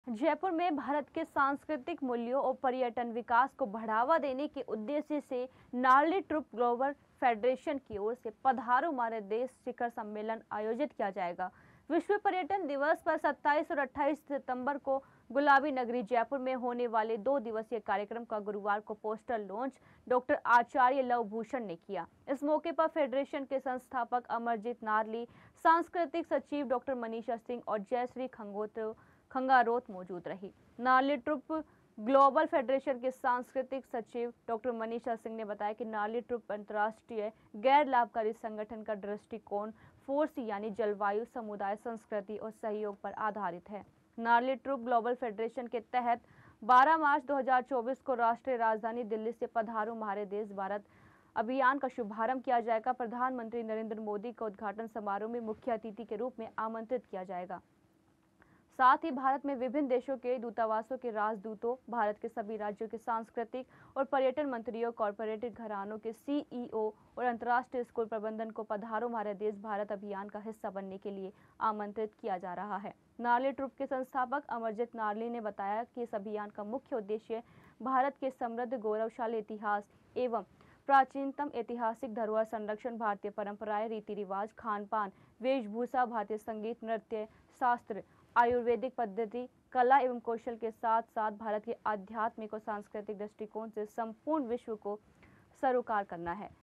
जयपुर में भारत के सांस्कृतिक मूल्यों और पर्यटन विकास को बढ़ावा देने के उद्देश्य से नार्ली ट्रुप ग्लोबल फेडरेशन की ओर से पधारो हमारे देश शिखर सम्मेलन आयोजित किया जाएगा। विश्व पर्यटन दिवस पर 27 और 28 सितंबर को गुलाबी नगरी जयपुर में होने वाले 2 दिवसीय कार्यक्रम का गुरुवार को poster launch doctor Acharya Lav Bhushan ने किया। इस मौके पर फेडरेशन के संस्थापक अमरजीत नारली, सांस्कृतिक सचिव डॉक्टर मनीषा सिंह और जयश्री खंगारोत मौजूद रही। नार्ली ट्रुप ग्लोबल फेडरेशन के सांस्कृतिक सचिव डॉक्टर मनीषा सिंह ने बताया कि नार्ली ट्रुप अंतर्राष्ट्रीय गैर लाभकारी संगठन का दृष्टिकोण फोर्स यानी जलवायु, समुदाय, संस्कृति और सहयोग पर आधारित है। नार्ली ट्रुप ग्लोबल फेडरेशन के तहत 12 मार्च 2024 को राष्ट्रीय राजधानी दिल्ली से पधारो हमारे देश भारत अभियान का शुभारंभ किया जाएगा। प्रधानमंत्री नरेंद्र मोदी को उद्घाटन समारोह में मुख्य अतिथि के रूप में आमंत्रित किया जाएगा। साथ ही भारत में विभिन्न देशों के दूतावासों के राजदूतों, भारत के सभी राज्यों के सांस्कृतिक और पर्यटन मंत्रियों, कॉरपोरेट घरानों के सीईओ और अंतर्राष्ट्रीय स्कूल प्रबंधन को पधारो हमारे देश भारत अभियान का हिस्सा बनने के लिए आमंत्रित किया जा रहा है। नार्ली ट्रुप के संस्थापक अमरजीत नारली ने बताया कि इस अभियान का मुख्य उद्देश्य भारत के समृद्ध गौरवशाली इतिहास एवं प्राचीनतम ऐतिहासिक धरोहर संरक्षण, भारतीय परंपराएं, रीति रिवाज, खान पान, वेशभूषा, भारतीय संगीत, नृत्य, शास्त्र, आयुर्वेदिक पद्धति, कला एवं कौशल के साथ साथ भारत के आध्यात्मिक और सांस्कृतिक दृष्टिकोण से संपूर्ण विश्व को सरोकार करना है।